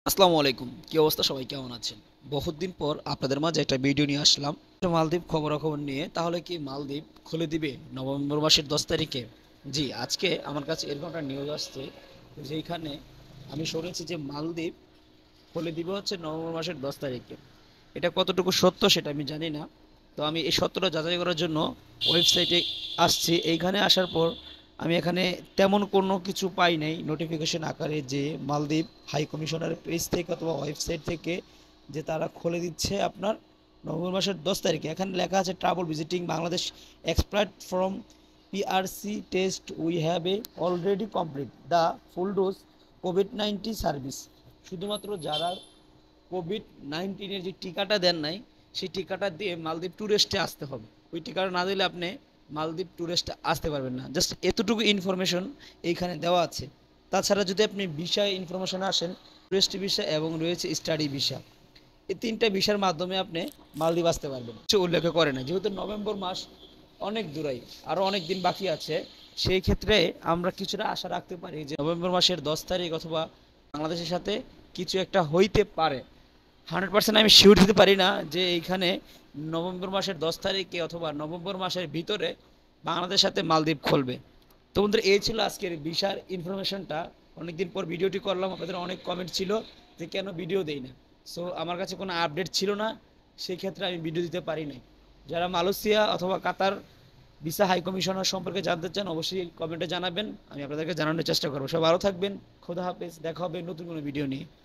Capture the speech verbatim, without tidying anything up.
আসসালামু আলাইকুম, কি অবস্থা? সবাই কেমন আছেন? বহুত দিন পর আপনাদের মাঝে একটা ভিডিও নিয়ে আসলাম মালদ্বীপ খবরাখবর নিয়ে। তাহলে কি মালদ্বীপ খুলে দিবে নভেম্বর মাসের দশ তারিখে? জি, আজকে আমার কাছে এরকম একটা নিউজ আসছে, যেখানে আমি শুনেছি যে মালদ্বীপ খুলে দিবে হচ্ছে নভেম্বর মাসের দশ তারিখে। এটা কতটুকু সত্য সেটা আমি জানি না। তো আমি এই সত্যটা যাচাই করার জন্য ওয়েবসাইটে আসছি। এইখানে আসার পর আমি এখানে তেমন কোনো কিছু পাই নাই নোটিফিকেশন আকারে যে মালদ্বীপ হাই কমিশনার পেজ থেকে অথবা ওয়েবসাইট থেকে যে তারা খুলে দিচ্ছে আপনার নভেম্বর মাসের দশ তারিখে। এখানে লেখা আছে travel visiting Bangladesh expert from PRC test we have a already complete the full dose covid nineteen service. শুধুমাত্র যারা কোভিড নাইন্টিনের যে টিকাটা দেন নাই, সেই টিকাটা দিয়ে মালদ্বীপ ট্যুরিস্টে আসতে হবে। ওই টিকাটা না দিলে আপনি মালদ্বীপ ট্যুরিস্টে আসতে পারবেন না। জাস্ট এতটুকু ইনফরমেশন এইখানে দেওয়া আছে। তাছাড়া যদি আপনি ভিসায় ইনফরমেশন আসেন, টুরিস্ট ভিসা এবং রয়েছে স্টাডি ভিসা, এই তিনটা ভিসার মাধ্যমে আপনি মালদ্বীপ আসতে পারবেন। কিছু উল্লেখ করে না, যেহেতু নভেম্বর মাস অনেক দূরাই, আরও অনেক দিন বাকি আছে। সেই ক্ষেত্রে আমরা কিছুটা আশা রাখতে পারি যে নভেম্বর মাসের দশ তারিখ অথবা বাংলাদেশের সাথে কিছু একটা হইতে পারে। হান্ড্রেড পার্সেন্ট আমি শিওর দিতে পারি না যে এইখানে নভেম্বর মাসের দশ তারিখে অথবা নভেম্বর মাসের ভিতরে বাংলাদেশের সাথে মালদ্বীপ খুলবে। তো বন্ধুরা, এই ছিল আজকের বিশাল ইনফরমেশনটা। অনেকদিন পর ভিডিওটি করলাম, আপনাদের অনেক কমেন্ট ছিল যে কেন ভিডিও দেই না। সো আমার কাছে কোনো আপডেট ছিল না, সেই ক্ষেত্রে আমি ভিডিও দিতে পারি নাই। যারা মালয়েশিয়া অথবা কাতার ভিসা হাই কমিশনার সম্পর্কে জানতে চান, অবশ্যই কমেন্টে জানাবেন, আমি আপনাদেরকে জানানোর চেষ্টা করবো। সব ভালো থাকবেন, খোদা হাফেজ, দেখা হবে নতুন কোনো ভিডিও নিয়ে।